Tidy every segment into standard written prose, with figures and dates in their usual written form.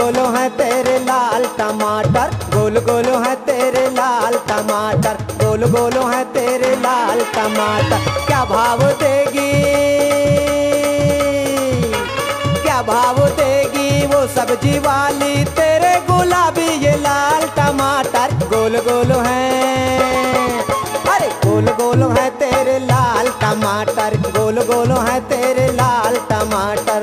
गोल है तेरे लाल टमाटर, गोल गोल है तेरे लाल टमाटर, गोल गोल है तेरे लाल टमाटर। क्या भाव देगी, क्या भाव देगी वो सब्जी वाली तेरे गुलाबी ये लाल टमाटर। गोल गोल है, अरे गोल गोल है तेरे लाल टमाटर, गोल गोल है तेरे लाल टमाटर।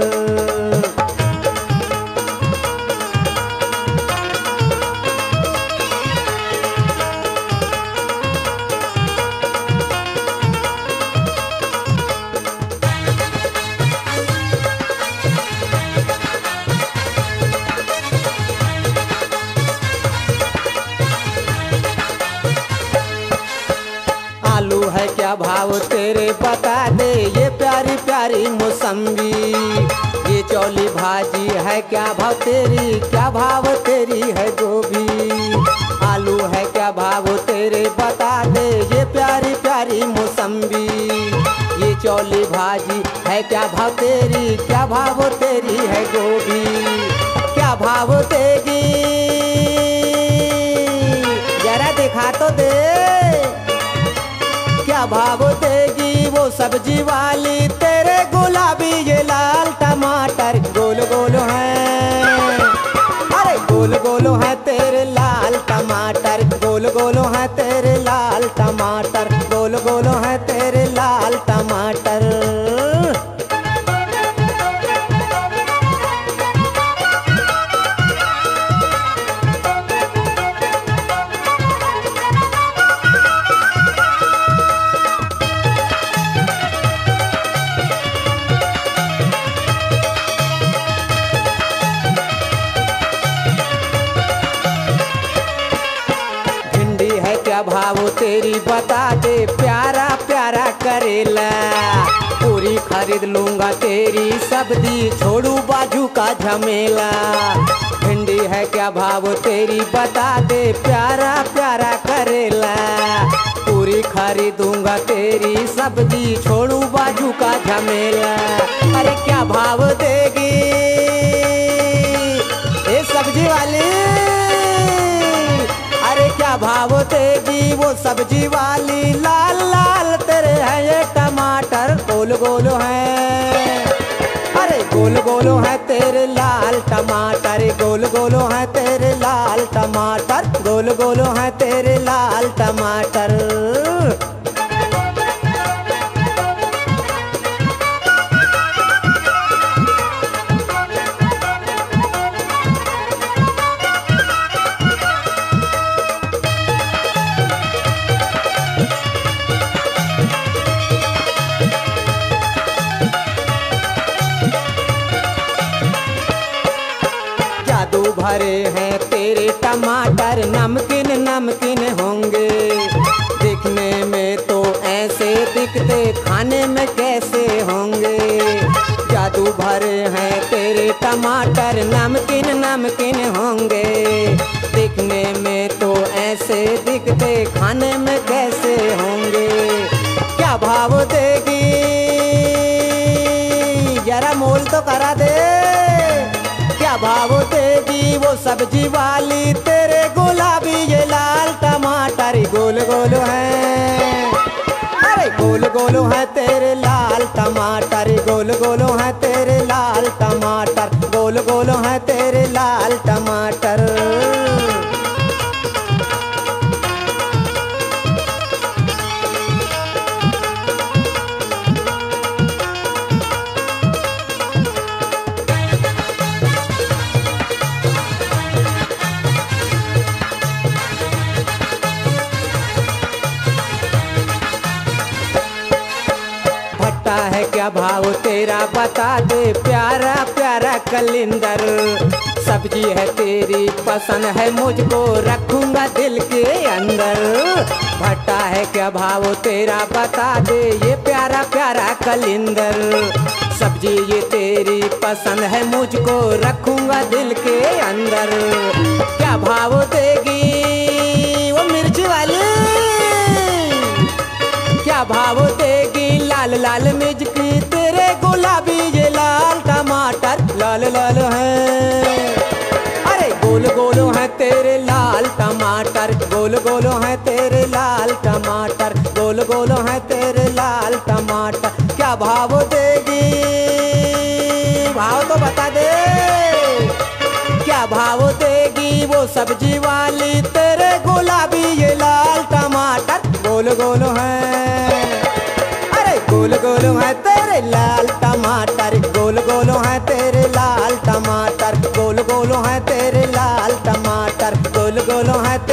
आलू है क्या भाव तेरे बता दे ये प्यारी प्यारी मौसम्बी। ये चौली भाजी है क्या भाव तेरी, क्या भाव तेरी है गोभी। आलू है क्या भाव तेरे बता दे ये प्यारी प्यारी मौसम्बी। ये चौली भाजी है क्या भाव तेरी, क्या भाव तेरी है गोभी। क्या भाव देगी जरा दिखा तो दे, क्या भाव देगी वो सब्जी वाली तेरे गुलाबी ये लाल टमाटर। गोल गोल है, अरे गोल गोल है तेरे लाल टमाटर, गोल गोल है तेरे लाल टमाटर, गोल गोल है तेरे लाल टमाटर। क्या भाव तेरी बता दे प्यारा प्यारा करेला। पूरी खरीद लूंगा तेरी सब्जी छोड़ू बाजू का झमेला। भिंडी है क्या भाव तेरी बता दे प्यारा प्यारा करेला। पूरी खरीदूंगा तेरी सब्जी छोड़ू बाजू का झमेला। अरे क्या भाव देगी ये सब्जी वाली, अरे क्या भाव देगी वो सब्जी वाली लाल लाल तेरे हैं ये टमाटर। गोल गोल है, अरे गोल गोल है तेरे लाल टमाटर, गोल गोल है तेरे लाल टमाटर, गोल गोल है तेरे लाल टमाटर। जादू भरे हैं तेरे टमाटर, नमकीन नमकीन होंगे। दिखने में तो ऐसे दिखते खाने में कैसे होंगे। जादू भरे हैं तेरे टमाटर, नमकीन नमकीन होंगे। दिखने में तो ऐसे दिखते खाने में कैसे होंगे। क्या भाव देगी जरा मोल तो करा दे, क्या भाव देगी वो सब्जी वाली तेरे गुलाबी ये लाल टमाटर। गोल गोल है, अरे गोल गोल है तेरे लाल टमाटर, गोल गोल है तेरे लाल टमाटर, गोल गोल है तेरे लाल टमाटर। है क्या भाव तेरा बता दे प्यारा प्यारा कलिंदर। सब्जी है तेरी पसंद है मुझको रखूंगा दिल के अंदर। भट्टा है क्या भाव तेरा बता दे ये प्यारा प्यारा कलिंदर। सब्जी ये तेरी पसंद है मुझको रखूंगा दिल के अंदर। क्या भाव देगी वो मिर्ची वाली, क्या भाव देगी लाल लाल मिर्च की तेरे गुलाबी ये लाल टमाटर। लाल लाल है गोलो है तेरे लाल टमाटर, गोल गोलो है तेरे लाल टमाटर, गोल गोलो है तेरे लाल टमाटर। क्या भाव देगी, भाव तो बता दे, क्या भाव देगी वो सब्जी वाली तेरे गुलाबी ये लाल टमाटर। गोल गोल है, अरे गोल गोल है तेरे लाल टमाटर, गोल गोल है तेरे लाल टमाटर, गोल गोल है तेरे लाल टमाटर, गोल गोल है